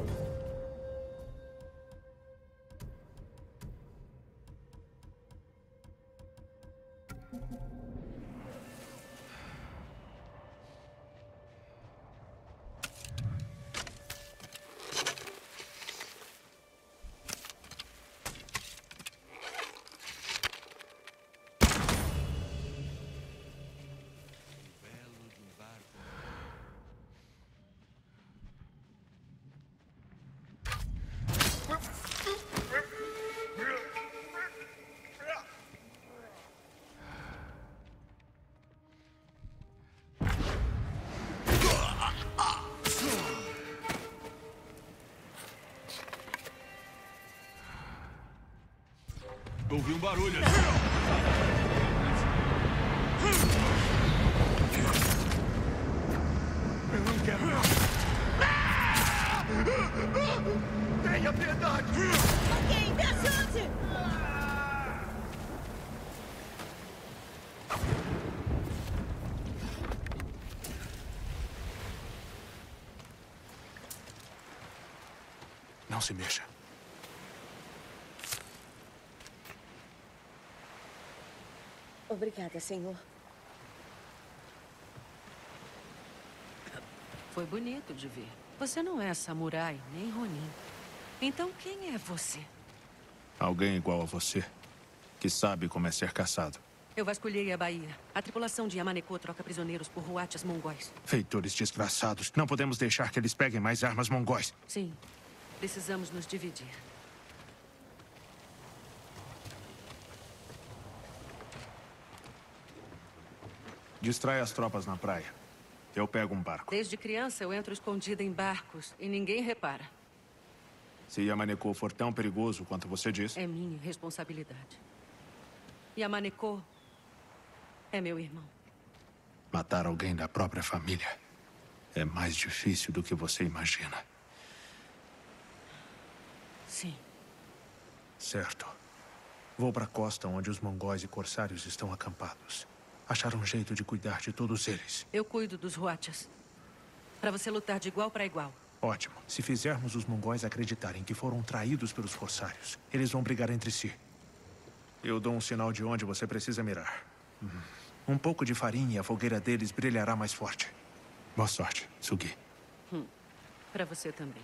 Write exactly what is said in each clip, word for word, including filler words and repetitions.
Ouvi um barulho ali. Eu não quero. Tenha piedade! Ok, dê a chance! Não se mexa. Obrigada, senhor. Foi bonito de ver. Você não é samurai, nem Ronin. Então quem é você? Alguém igual a você, que sabe como é ser caçado. Eu vasculhei a Baía. A tripulação de Yamaneko troca prisioneiros por ruachas mongóis. Feitores desgraçados. Não podemos deixar que eles peguem mais armas mongóis. Sim. Precisamos nos dividir. Distrai as tropas na praia. Eu pego um barco. Desde criança eu entro escondida em barcos e ninguém repara. Se Yamaneko for tão perigoso quanto você diz... É minha responsabilidade. Yamaneko é meu irmão. Matar alguém da própria família é mais difícil do que você imagina. Sim. Certo. Vou para a costa onde os mongóis e corsários estão acampados. Achar um jeito de cuidar de todos eles. Eu cuido dos ruachas. Para você lutar de igual para igual. Ótimo. Se fizermos os mongóis acreditarem que foram traídos pelos corsários, eles vão brigar entre si. Eu dou um sinal de onde você precisa mirar. Um pouco de farinha e a fogueira deles brilhará mais forte. Boa sorte, Sugi. Hum. Para você também.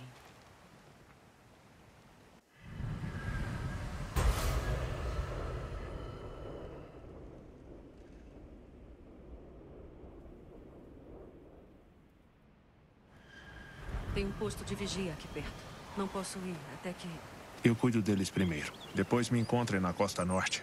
Tem um posto de vigia aqui perto. Não posso ir até que... Eu cuido deles primeiro. Depois me encontrem na costa norte.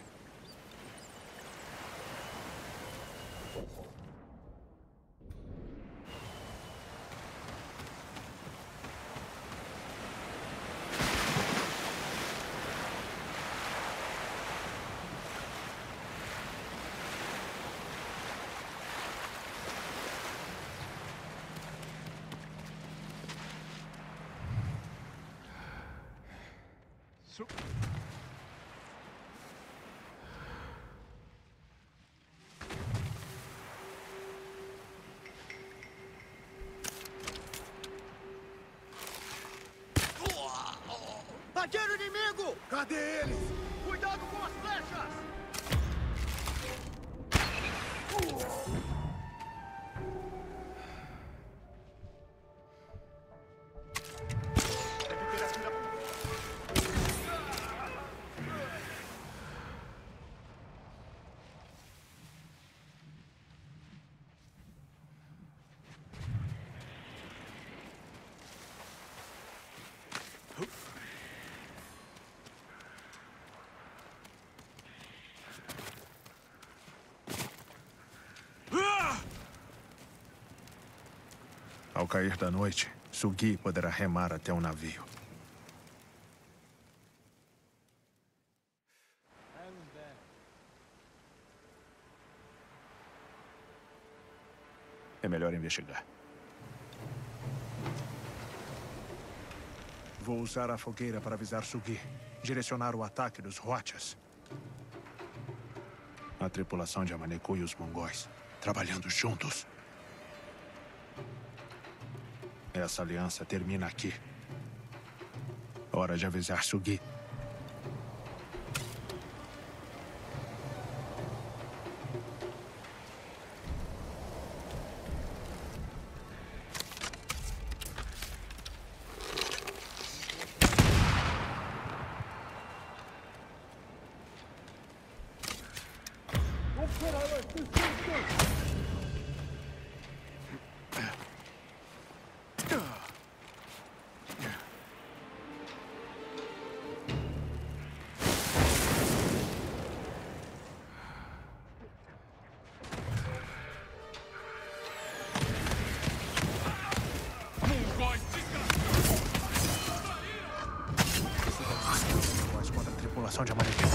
Arqueiro inimigo! Cadê eles? Cuidado com as flechas! Deve ter atira... Ao cair da noite, Sugi poderá remar até o navio. É melhor investigar. Vou usar a fogueira para avisar Sugi. Direcionar o ataque dos ruachas. A tripulação de Yamaneko e os mongóis, trabalhando juntos. Essa aliança termina aqui. Hora de avisar Sugi. Contra a tripulação de Amaneceu.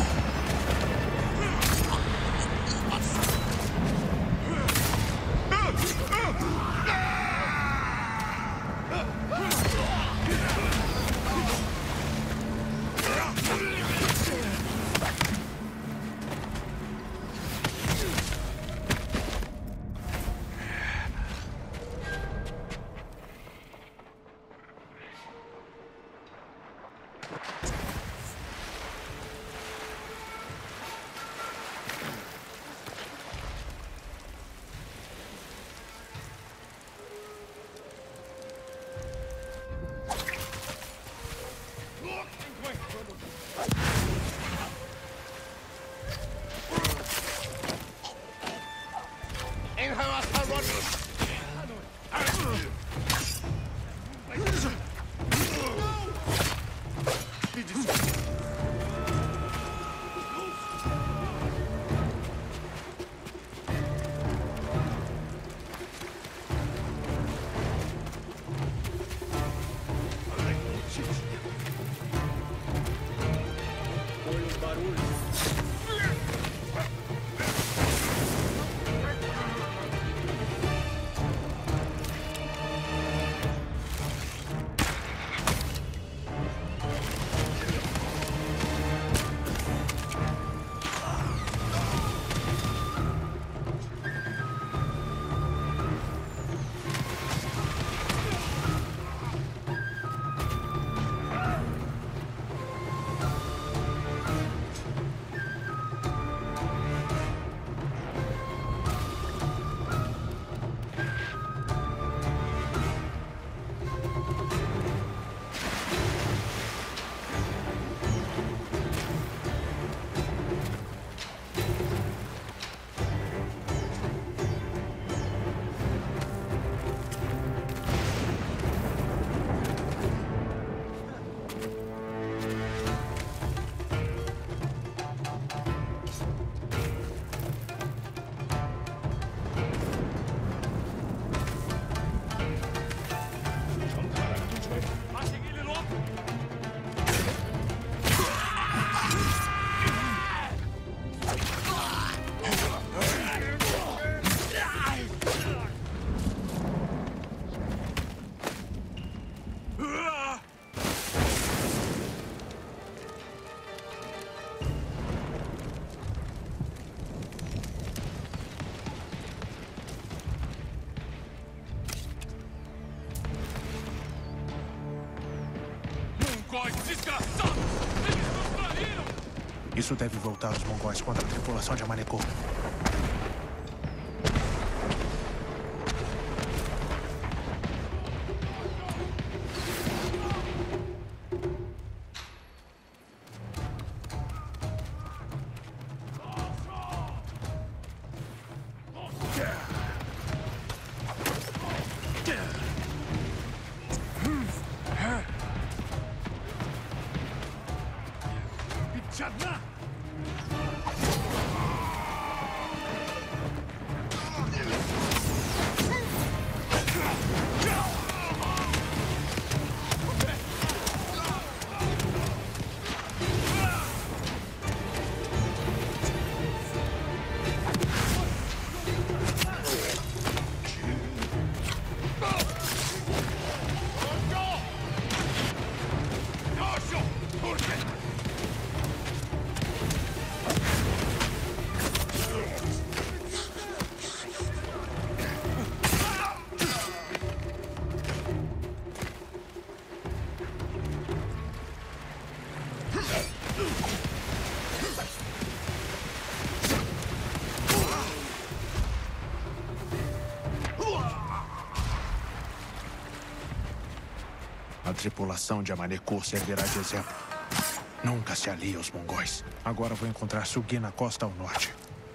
Isso deve voltar os mongóis contra a tripulação de Amaneceu. A tripulação de Amanekor servirá de exemplo. Nunca se alie aos mongóis. Agora vou encontrar Sugi na costa ao norte.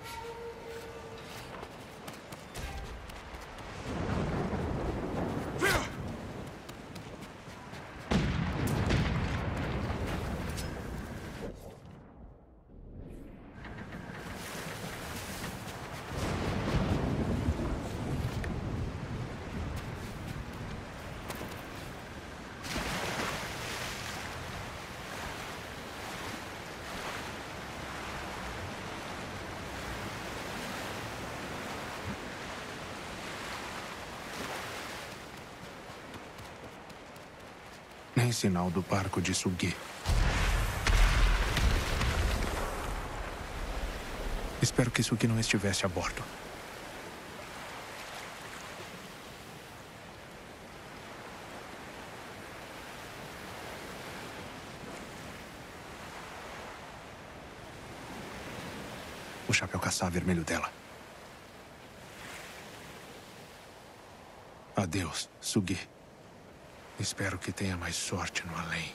Nem sinal do barco de Sugi. Espero que Sugi não estivesse a bordo. O chapéu caçar vermelho dela. Adeus, Sugi. Espero que tenha mais sorte no além.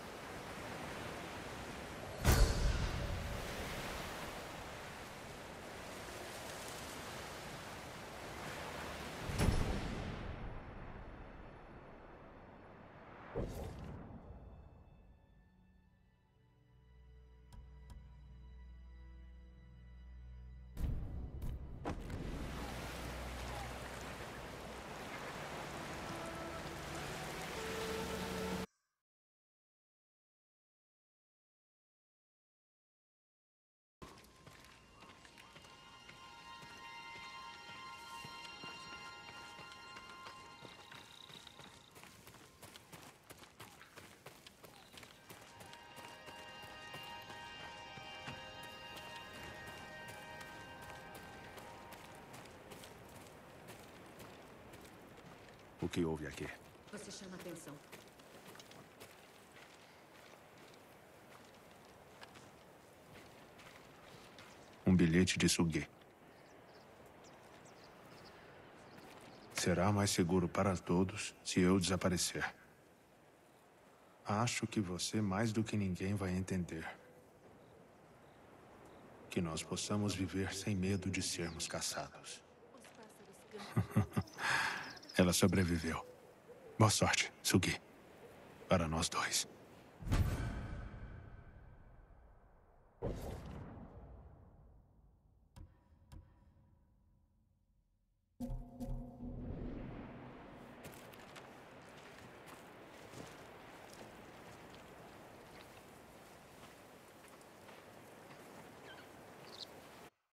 O que houve aqui? Você chama atenção. Um bilhete de Sugi. Será mais seguro para todos se eu desaparecer. Acho que você, mais do que ninguém, vai entender. Que nós possamos viver sem medo de sermos caçados. Ela sobreviveu. Boa sorte, Sugi. Para nós dois.